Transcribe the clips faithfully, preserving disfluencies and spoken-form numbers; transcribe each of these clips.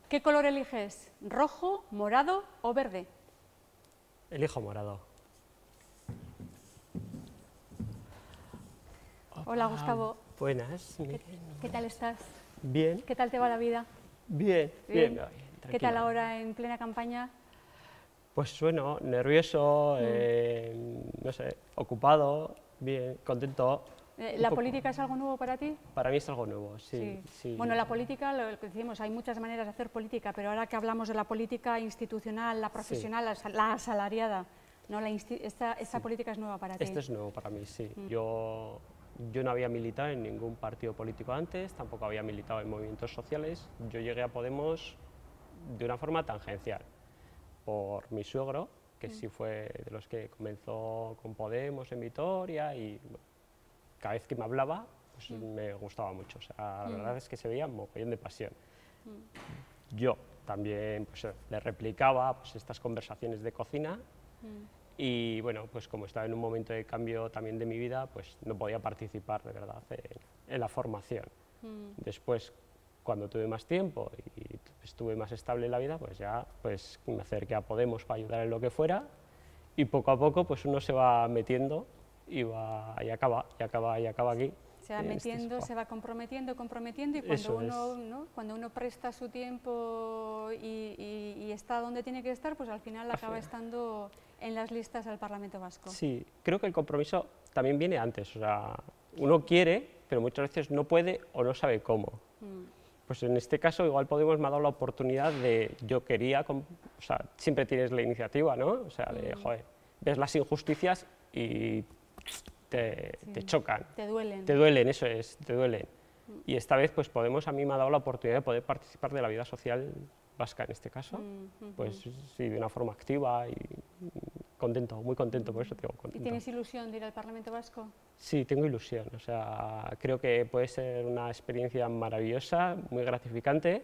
¿Qué color eliges? ¿Rojo, morado o verde? Elijo morado. Hola, Gustavo. Buenas. ¿Qué, qué tal estás? Bien. ¿Qué tal te va la vida? Bien, bien. bien, bien ¿Qué tal ahora en plena campaña? Pues bueno, nervioso, mm. eh, no sé, ocupado, bien, contento. ¿La política es algo nuevo para ti? Para mí es algo nuevo, sí. sí. sí. Bueno, la política, lo que decimos, hay muchas maneras de hacer política, pero ahora que hablamos de la política institucional, la profesional, sí. la asalariada, ¿no? la esta, esta sí. política es nueva para ti. Esto es nuevo para mí, sí. Mm. Yo, yo no había militado en ningún partido político antes, tampoco había militado en movimientos sociales. Yo llegué a Podemos de una forma tangencial, por mi suegro, que mm. sí fue de los que comenzó con Podemos en Vitoria y... Bueno, cada vez que me hablaba, pues mm. me gustaba mucho, o sea, la mm. verdad es que se veía un mogollón de pasión. Mm. Yo también pues, le replicaba pues, estas conversaciones de cocina mm. y, bueno, pues como estaba en un momento de cambio también de mi vida, pues no podía participar de verdad en, en la formación. Mm. Después, cuando tuve más tiempo y estuve más estable en la vida, pues ya pues, me acerqué a Podemos para ayudar en lo que fuera y poco a poco pues uno se va metiendo y, va, y acaba, y acaba, y acaba aquí. Se va metiendo, este se va comprometiendo, comprometiendo, y cuando uno, ¿no? cuando uno presta su tiempo y, y, y está donde tiene que estar, pues al final acaba al final. estando en las listas del Parlamento Vasco. Sí, creo que el compromiso también viene antes, o sea, uno quiere, pero muchas veces no puede o no sabe cómo. Mm. Pues en este caso igual Podemos me ha dado la oportunidad de, yo quería, o sea, siempre tienes la iniciativa, ¿no? O sea, de, mm. joder, ves las injusticias y... Te, sí. te chocan, te duelen. te duelen, eso es, te duelen. Mm. Y esta vez pues Podemos a mí me ha dado la oportunidad de poder participar de la vida social vasca en este caso, mm, uh -huh. pues sí, de una forma activa y contento, muy contento, por eso tengo contento. ¿Y tienes ilusión de ir al Parlamento Vasco? Sí, tengo ilusión, o sea, creo que puede ser una experiencia maravillosa, muy gratificante.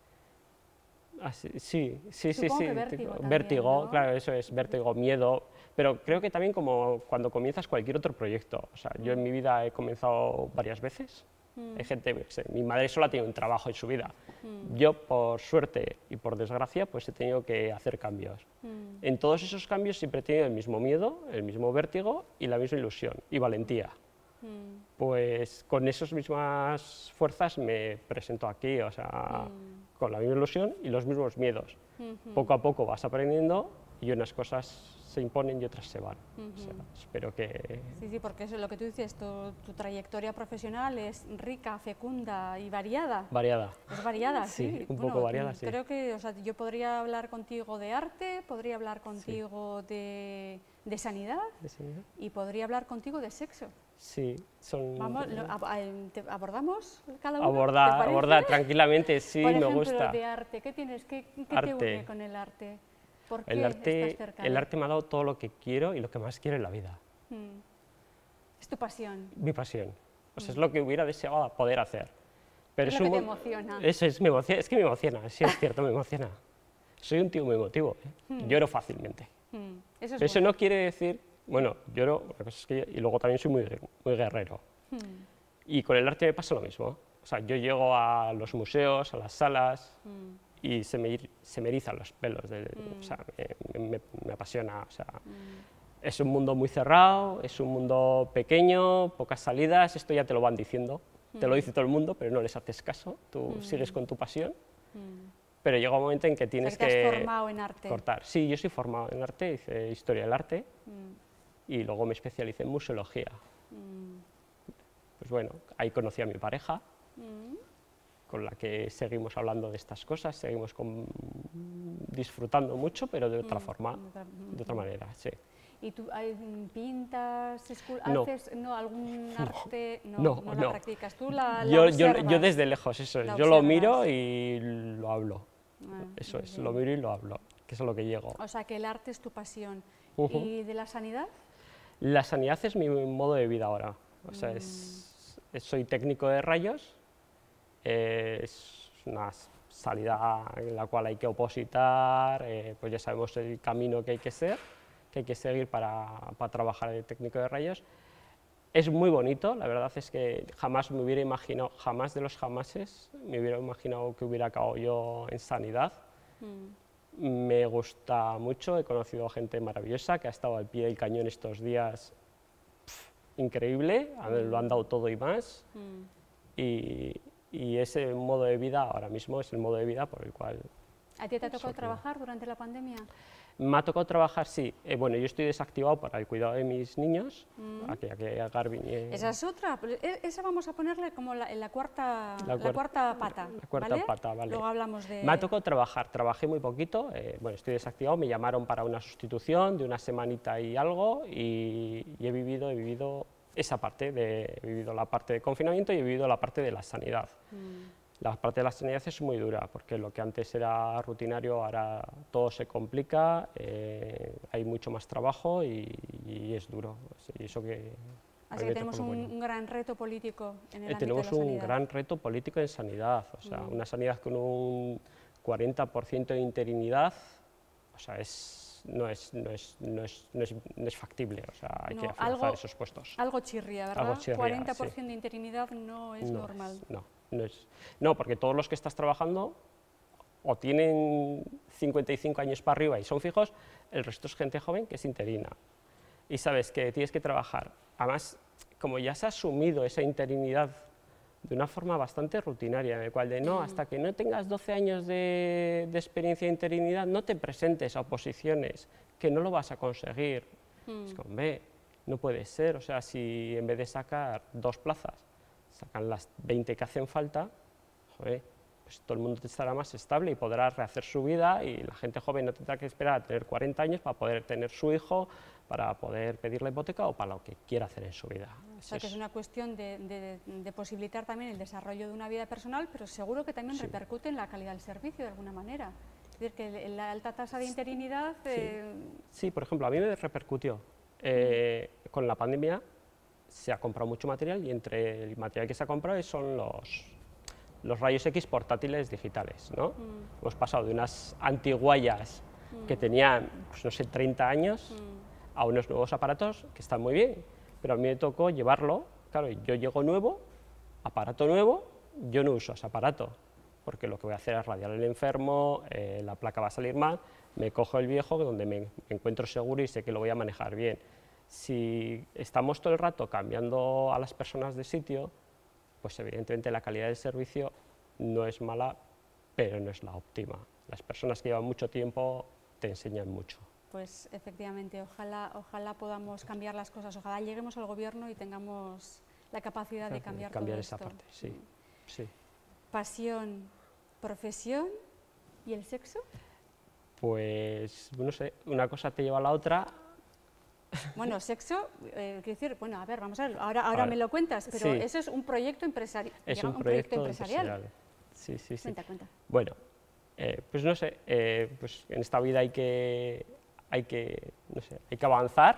Así, sí, sí, Supongo sí, que sí, vértigo, también, vértigo, ¿no? claro, eso es, vértigo, miedo, pero creo que también como cuando comienzas cualquier otro proyecto, o sea, mm. yo en mi vida he comenzado varias veces, mm. hay gente, no sé, mi madre solo ha tenido un trabajo en su vida, mm. yo por suerte y por desgracia pues he tenido que hacer cambios. Mm. En todos esos cambios siempre he tenido el mismo miedo, el mismo vértigo y la misma ilusión y valentía. Mm. Pues con esas mismas fuerzas me presento aquí, o sea, mm. con la misma ilusión y los mismos miedos. Uh-huh. Poco a poco vas aprendiendo y unas cosas se imponen y otras se van. Uh-huh. O sea, espero que... Sí, sí, porque eso es lo que tú dices, tu, tu trayectoria profesional es rica, fecunda y variada. Variada. Es variada, sí. Sí, un bueno, poco variada, sí. Creo que, o sea, yo podría hablar contigo de arte, podría hablar contigo sí. de, de, sanidad, de sanidad y podría hablar contigo de sexo. Sí, son... Vamos, lo, ¿abordamos cada uno? Abordar, abordar tranquilamente, sí, Por ejemplo, me gusta. de arte, ¿qué, tienes, qué, qué arte. te une con el arte? ¿Por qué el arte, estás cerca el de... arte me ha dado todo lo que quiero y lo que más quiero en la vida. Hmm. Es tu pasión. Mi pasión. O sea, hmm. es lo que hubiera deseado poder hacer. Pero es, es lo un... que te emociona. Eso es, me emociona, es que me emociona, sí es cierto, me emociona. Soy un tío muy emotivo, ¿eh? hmm. lloro fácilmente. Hmm. Eso, es Pero eso bueno. no quiere decir, bueno, lloro, la cosa es que yo, y luego también soy muy, muy guerrero. Hmm. Y con el arte me pasa lo mismo. O sea, yo llego a los museos, a las salas, hmm. y se me, se me erizan los pelos, de, mm. o sea, me, me, me apasiona, o sea, mm. es un mundo muy cerrado, es un mundo pequeño, pocas salidas, esto ya te lo van diciendo, mm. te lo dice todo el mundo, pero no les haces caso, tú mm. sigues con tu pasión, mm. pero llega un momento en que tienes o sea, que, te que has formado en arte. cortar. Sí, yo soy formado en arte, hice historia del arte, mm. y luego me especialicé en museología. Mm. Pues bueno, ahí conocí a mi pareja, mm. con la que seguimos hablando de estas cosas, seguimos con, disfrutando mucho, pero de otra mm, forma, de otra manera, sí. ¿Y tú pintas, no. haces no, algún arte, no, no, no, no no. la practicas? ¿Tú la, yo, la yo, yo desde lejos, eso es, yo lo miro y lo hablo, ah, eso es, bien. Lo miro y lo hablo, que es a lo que llego. O sea, que el arte es tu pasión. Uh-huh. ¿Y de la sanidad? La sanidad es mi modo de vida ahora, o sea, mm. es, es, soy técnico de rayos. Eh, es una salida en la cual hay que opositar, eh, pues ya sabemos el camino que hay que ser, que hay que seguir para, para trabajar de técnico de rayos, Es muy bonito, la verdad es que jamás me hubiera imaginado, jamás de los jamases, me hubiera imaginado que hubiera acabado yo en sanidad. Mm. Me gusta mucho, he conocido gente maravillosa que ha estado al pie del cañón estos días, pf, increíble, mm. lo han dado todo y más, mm. y, y ese modo de vida ahora mismo es el modo de vida por el cual... ¿A ti te ha tocado trabajar durante la pandemia? Me ha tocado trabajar, sí. Eh, bueno, yo estoy desactivado para el cuidado de mis niños, mm. a que, a que Garvin... Eh... Esa es otra, esa vamos a ponerle como la, en la, cuarta, la, cuar la cuarta pata, La cuarta ¿vale? pata, vale. Luego hablamos de... Me ha tocado trabajar, trabajé muy poquito, eh, bueno, estoy desactivado, me llamaron para una sustitución de una semanita y algo, y, y he vivido, he vivido esa parte, de, he vivido la parte de confinamiento y he vivido la parte de la sanidad. Mm. La parte de la sanidad es muy dura, porque lo que antes era rutinario, ahora todo se complica, eh, hay mucho más trabajo y, y es duro. Y eso que Así que tenemos un, bueno. un gran reto político en el eh, ámbito Tenemos de la sanidad. un gran reto político en sanidad, o sea, mm. una sanidad con un cuarenta por ciento de interinidad, o sea, es, no, es, no, es, no, es, no, es, no es factible, o sea, hay no, que afianzar esos puestos. Algo chirría, ¿verdad? Algo chirría, cuarenta por ciento sí. de interinidad no es no normal. Es, no. No, es, no, porque todos los que estás trabajando o tienen cincuenta y cinco años para arriba y son fijos, el resto es gente joven que es interina. Y sabes que tienes que trabajar. Además, como ya se ha asumido esa interinidad de una forma bastante rutinaria, en el cual de no, hasta que no tengas doce años de, de experiencia de interinidad, no te presentes a oposiciones, que no lo vas a conseguir. Mm. Es como, ve, no puede ser, o sea, si en vez de sacar dos plazas, sacan las veinte que hacen falta, joder, pues todo el mundo estará más estable y podrá rehacer su vida y la gente joven no tendrá que esperar a tener cuarenta años para poder tener su hijo, para poder pedir la hipoteca o para lo que quiera hacer en su vida. O sea, que es una cuestión de, de, de posibilitar también el desarrollo de una vida personal, pero seguro que también sí. repercute en la calidad del servicio de alguna manera. Es decir, que la alta tasa de interinidad... Sí, eh... sí por ejemplo, a mí me repercutió eh, con la pandemia. Se ha comprado mucho material y entre el material que se ha comprado son los, los rayos X portátiles digitales, ¿no? Mm. Hemos pasado de unas antiguallas mm. que tenían, pues, no sé, treinta años mm. a unos nuevos aparatos que están muy bien, pero a mí me tocó llevarlo, claro, yo llego nuevo, aparato nuevo, yo no uso ese aparato, porque lo que voy a hacer es radiar al enfermo, eh, la placa va a salir mal, me cojo el viejo donde me, me encuentro seguro y sé que lo voy a manejar bien. Si estamos todo el rato cambiando a las personas de sitio, pues evidentemente la calidad del servicio no es mala, pero no es la óptima. Las personas que llevan mucho tiempo te enseñan mucho. Pues efectivamente, ojalá, ojalá podamos cambiar las cosas, ojalá lleguemos al gobierno y tengamos la capacidad de cambiar, cambiar todo esa esto. parte, sí, sí. Pasión, profesión y el sexo. Pues, no sé, una cosa te lleva a la otra. Bueno, sexo, eh, quiero decir, bueno, a ver, vamos a ver, ahora, ahora a ver, me lo cuentas, pero sí. eso es un proyecto empresarial. Es un, un proyecto, proyecto empresarial. empresarial. Sí, sí, sí. Cuenta, cuenta. Bueno, eh, pues no sé, eh, pues en esta vida hay que, hay que, no sé, hay que avanzar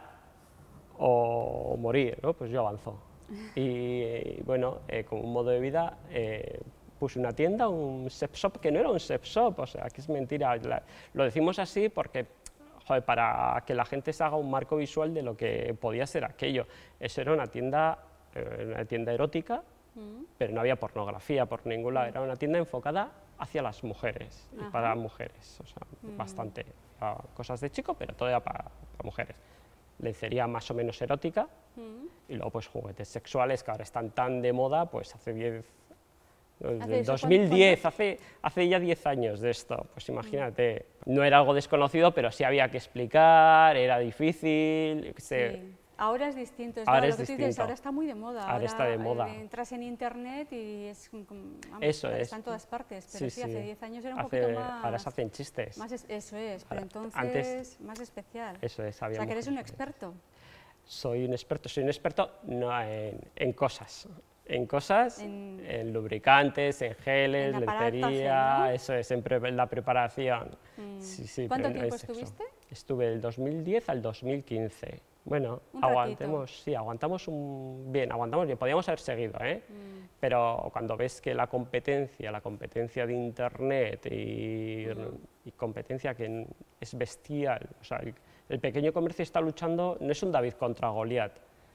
o morir, ¿no? Pues yo avanzo. Y eh, bueno, eh, como un modo de vida, eh, puse una tienda, un sex shop, que no era un sex shop, o sea, que es mentira. La, lo decimos así porque... Joder, para que la gente se haga un marco visual de lo que podía ser aquello. Eso era una tienda, eh, una tienda erótica, mm. pero no había pornografía por ningún lado, era una tienda enfocada hacia las mujeres, y para mujeres, o sea, mm. bastante, uh, cosas de chico, pero todo era para, para mujeres. Lencería más o menos erótica, mm. y luego pues juguetes sexuales que ahora están tan de moda, pues hace diez... Del dos mil diez, hace, hace ya diez años de esto, pues imagínate, no era algo desconocido, pero sí había que explicar, era difícil. Se... Sí. Ahora es distinto, es ahora, lo es que distinto. Tú dices, ahora está muy de moda. Ahora, ahora está de moda. Eh, entras en internet y es, vamos, eso está es. en todas partes, pero sí, sí, hace diez años era un hace, poquito más... Ahora se hacen chistes. Más es, eso es, pero ahora, entonces antes, más especial. Eso es, había o sea, que eres un experto. Soy un experto, soy un experto no en, en cosas. En cosas, en, en lubricantes, en geles, en lencería, ¿no? Eso es, en, pre en la preparación. Mm. Sí, sí, ¿Cuánto tiempo estuviste? Estuve del dos mil diez al dos mil quince. Bueno, aguantemos, sí, aguantamos un, bien, aguantamos bien, podíamos haber seguido, ¿eh? Mm. Pero cuando ves que la competencia, la competencia de Internet y, mm. y competencia que es bestial, o sea, el, el pequeño comercio está luchando, no es un David contra Goliat,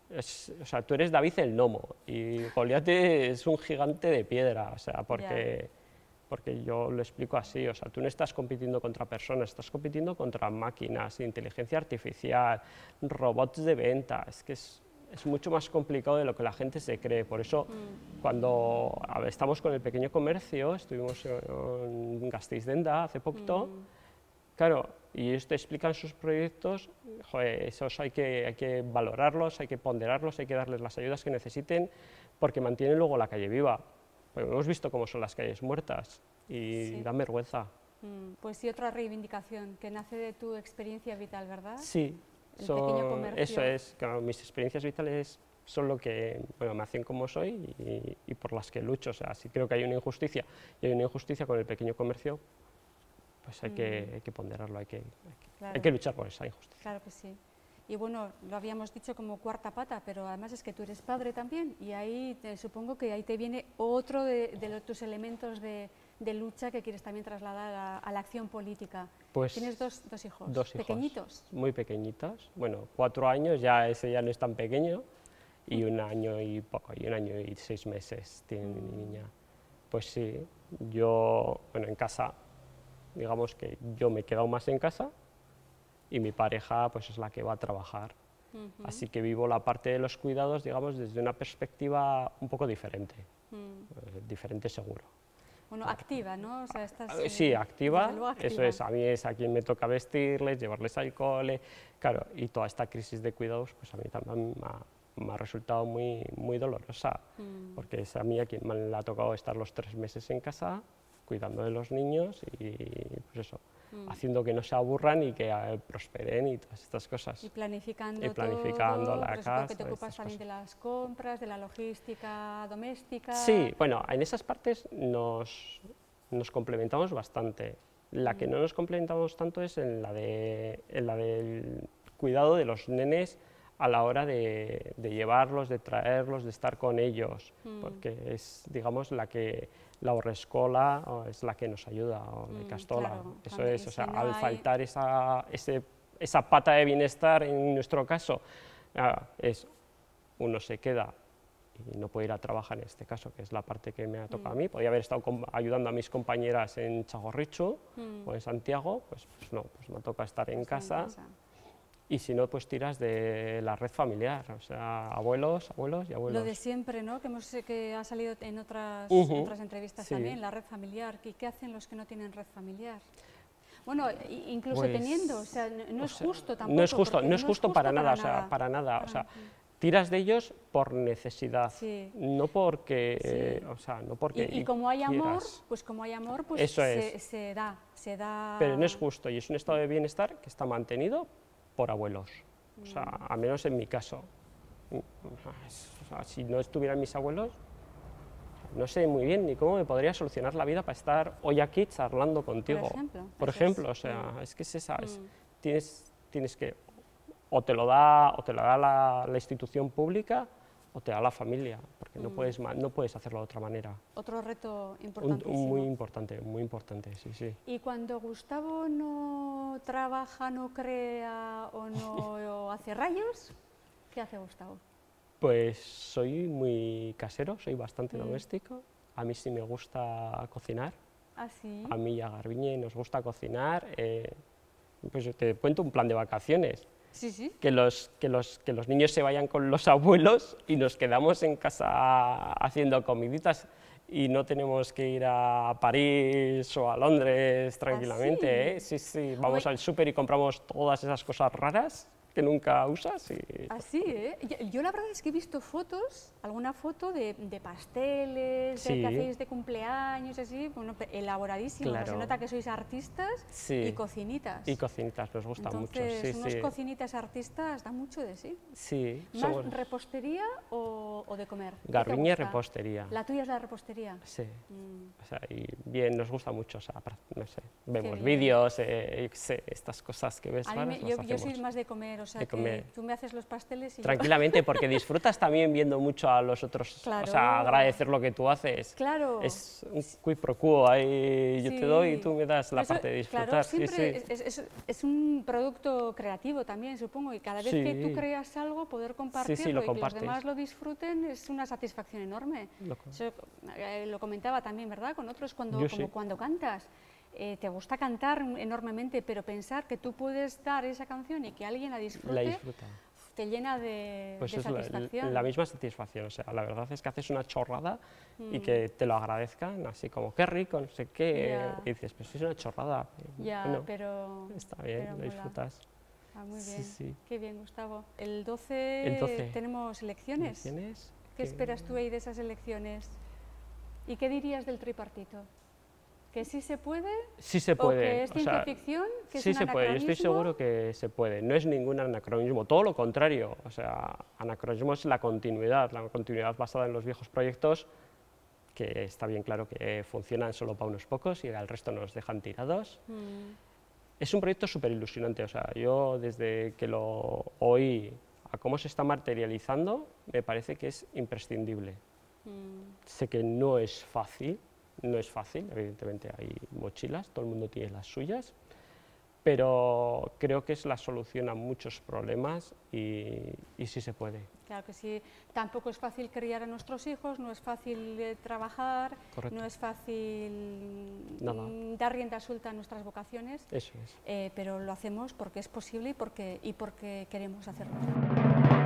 es, o sea, tú eres David el gnomo y Goliat es un gigante de piedra, o sea, porque, yeah. porque yo lo explico así, o sea, tú no estás compitiendo contra personas, estás compitiendo contra máquinas, inteligencia artificial, robots de venta, es que es, es mucho más complicado de lo que la gente se cree, por eso mm. cuando a ver, estamos con el pequeño comercio, estuvimos en Gasteiz-Denda hace poquito, mm. claro, y ellos te explican sus proyectos, joder, esos hay que, hay que valorarlos, hay que ponderarlos, hay que darles las ayudas que necesiten, porque mantienen luego la calle viva. Pues hemos visto cómo son las calles muertas y sí. dan vergüenza. Mm, pues sí, otra reivindicación que nace de tu experiencia vital, ¿verdad? Sí, el son, pequeño comercio. Eso es, claro, mis experiencias vitales son lo que bueno, me hacen como soy y, y por las que lucho. O sea, si creo que hay una injusticia y hay una injusticia con el pequeño comercio, pues hay, mm. que, hay que ponderarlo, hay que, hay, que, claro. hay que luchar por esa injusticia. Claro que sí. Y bueno, lo habíamos dicho como cuarta pata, pero además es que tú eres padre también, y ahí te, supongo que ahí te viene otro de, de los, tus elementos de, de lucha que quieres también trasladar a, a la acción política. Pues ¿Tienes dos, dos hijos? Dos hijos. ¿Pequeñitos? Muy pequeñitos, bueno, cuatro años, ya ese ya no es tan pequeño, y un año y poco, y un año y seis meses tiene mm. mi niña. Pues sí, yo, bueno, en casa, digamos que yo me he quedado más en casa, y mi pareja pues es la que va a trabajar. Uh-huh. Así que vivo la parte de los cuidados, digamos, desde una perspectiva un poco diferente, uh-huh. eh, diferente seguro. Bueno, activa, ¿no? O sea, estás, eh, sí, activa, activa, eso es, a mí es a quien me toca vestirles, llevarles al cole, claro, y toda esta crisis de cuidados, pues a mí también me ha, me ha resultado muy, muy dolorosa, uh-huh. porque es a mí a quien me le ha tocado estar los tres meses en casa, cuidando de los niños y pues eso, mm. haciendo que no se aburran y que eh, prosperen y todas estas cosas. Y planificando, y planificando todo, la casa. Que te ocupas también cosas. de las compras, de la logística doméstica. Sí, bueno, en esas partes nos, nos complementamos bastante. La mm. que no nos complementamos tanto es en la, de, en la del cuidado de los nenes a la hora de, de llevarlos, de traerlos, de estar con ellos, mm. porque es, digamos, la que la horrescola es la que nos ayuda, o de Castola, claro, eso también, es, o sea, si no al hay... faltar esa, ese, esa pata de bienestar, en nuestro caso, ah, es, uno se queda y no puede ir a trabajar en este caso, que es la parte que me ha tocado mm. a mí, podría haber estado con, ayudando a mis compañeras en Txagorritxu mm. o en Santiago, pues, pues no, pues me toca estar en, pues casa, en casa, y si no, pues tiras de la red familiar, o sea, abuelos, abuelos y abuelos. Lo de siempre, ¿no?, que, hemos, que ha salido en otras, uh-huh. otras entrevistas sí. también, la red familiar. ¿Y qué hacen los que no tienen red familiar? Bueno, incluso pues, teniendo, o sea, no, no es sea, justo tampoco. No es justo, no es justo, no es justo para, para nada, nada, o sea, para nada, para o sea, tiras de ellos por necesidad, sí. no porque, sí. eh, o sea, no porque y, y como hay quieras. amor, pues como hay amor, pues Eso se, es. se da, se da. Pero no es justo, y es un estado de bienestar que está mantenido por abuelos. O sea, al menos en mi caso, o sea, si no estuvieran mis abuelos, no sé muy bien ni cómo me podría solucionar la vida para estar hoy aquí charlando contigo. Por ejemplo, Por ejemplo es, o sea, mm. es que es esa, es, mm. tienes, tienes que, o te lo da, o te lo da la, la institución pública, o te da la familia, porque mm. no, puedes, no puedes hacerlo de otra manera. Otro reto importantísimo. Un, muy importante, muy importante, sí, sí. Y cuando Gustavo no trabaja, no crea o no hace rayos, ¿qué hace Gustavo? Pues soy muy casero, soy bastante mm. doméstico, a mí sí me gusta cocinar. ¿Ah, sí? A mí y a Garbiñe nos gusta cocinar, eh, pues te cuento un plan de vacaciones. Sí, sí. Que los, que, los, que los niños se vayan con los abuelos y nos quedamos en casa haciendo comiditas y no tenemos que ir a París o a Londres tranquilamente. ¿Ah, sí? ¿eh? Sí, sí, vamos Oye. al súper y compramos todas esas cosas raras que nunca usas. Y... Así, ¿eh? Yo, yo la verdad es que he visto fotos, alguna foto de, de pasteles, sí. de que hacéis de cumpleaños, así, bueno, elaboradísimos. Claro. Se nota que sois artistas sí. y cocinitas. Y cocinitas, nos gusta Entonces, mucho. Sí, unos sí. cocinitas artistas dan mucho de sí. Sí. ¿Más somos... repostería o, o de comer? Garbiñe repostería. ¿La tuya es la repostería? Sí. Mm. O sea, y bien, nos gusta mucho, o sea, no sé, vemos vídeos, eh, sé, estas cosas que ves A raras, mí me, yo, yo soy más de comer o sea, que tú me haces los pasteles y tranquilamente, yo... porque disfrutas también viendo mucho a los otros, claro. o sea, agradecer lo que tú haces. Claro. Es un quid pro quo, ahí yo sí. te doy y tú me das la Eso, parte de disfrutar. Claro, siempre sí, sí. Es, es, es un producto creativo también, supongo, y cada vez sí. que tú creas algo, poder compartirlo sí, sí, lo y compartes. que los demás lo disfruten es una satisfacción enorme. Lo, Eso, eh, lo comentaba también, ¿verdad?, con otros, cuando, yo como sí. cuando cantas. Eh, te gusta cantar enormemente, pero pensar que tú puedes dar esa canción y que alguien la disfrute, la disfruta. te llena de, pues de es satisfacción. La, la misma satisfacción, o sea, la verdad es que haces una chorrada mm. y que te lo agradezcan, así como, qué rico, no sé qué, yeah. y dices, pues es una chorrada. Ya, bueno, pero... está bien, pero lo mola. disfrutas. Ah, muy bien, sí, sí. Qué bien, Gustavo. El doce, El doce. tenemos elecciones. ¿Elecciones? ¿Qué que... esperas tú ahí de esas elecciones? ¿Y qué dirías del tripartito? ¿Que sí se puede? Sí se puede. ¿O que es ciencia o sea, ficción? ¿Que sí es un se puede, yo estoy anacronismo? seguro que se puede. No es ningún anacronismo, todo lo contrario. O sea, anacronismo es la continuidad, la continuidad basada en los viejos proyectos, que está bien claro que funcionan solo para unos pocos y al resto nos dejan tirados. Mm. Es un proyecto súper ilusionante, o sea, yo desde que lo oí a cómo se está materializando, me parece que es imprescindible. Mm. Sé que no es fácil, no es fácil, evidentemente hay mochilas, todo el mundo tiene las suyas, pero creo que es la solución a muchos problemas y, y sí se puede. Claro que sí, tampoco es fácil criar a nuestros hijos, no es fácil eh, trabajar, correcto. No es fácil Nada. dar rienda suelta a nuestras vocaciones, Eso es. Eh, pero lo hacemos porque es posible y porque, y porque queremos hacerlo.